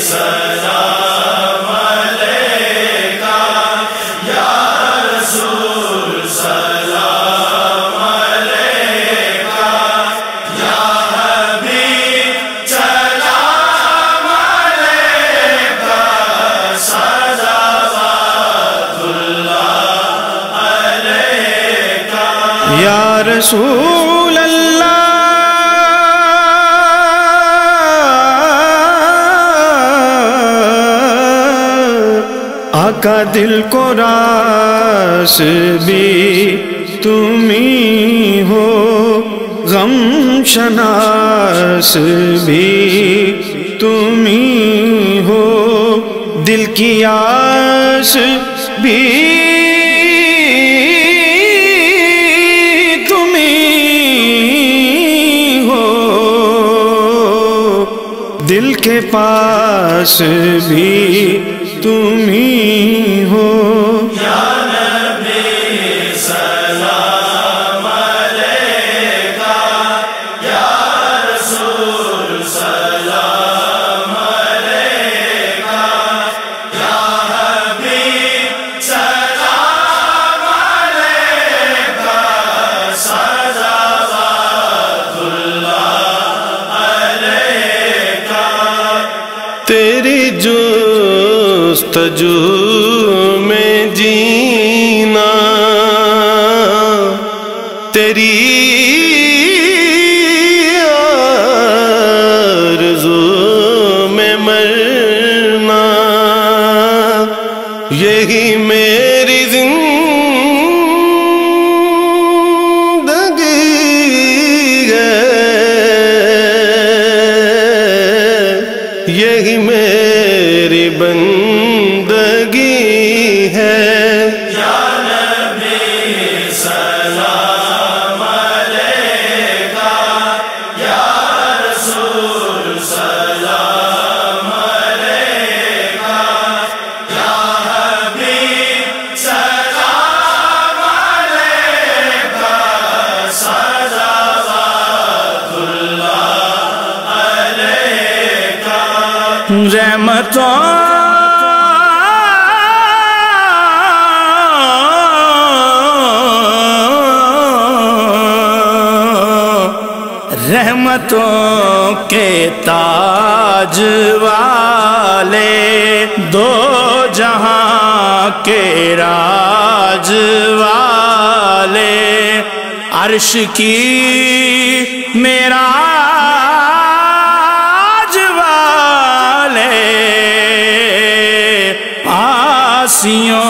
سلام علیکہ یا رسول سلام علیکہ یا حبیب سلام علیکہ صلوات اللہ علیکہ یا رسول اللہ آقا دل کو راس بھی تمہیں ہو، غم شناس بھی تمہیں ہو، دل کی آس بھی تمہیں ہو، دل کے پاس بھی تمہیں ہو۔ یا نبی سلام علیکہ یا رسول سلام علیکہ یا حبیب سلام علیکہ صلوات اللہ علیکہ تیری جستجو میں جینا، تیری آرزو میں مرنا، یہی میری زندگی ہے، یہی میری بندگی ہے۔ یا نبی سلام علیکہ یا رسول سلام علیکہ یا حبیب سلام علیکہ صلوات اللہ علیکہ رحمتوں رحمتوں کے تاج والے، دو جہاں کے راج والے، عرش کی معراج والے، آسیوں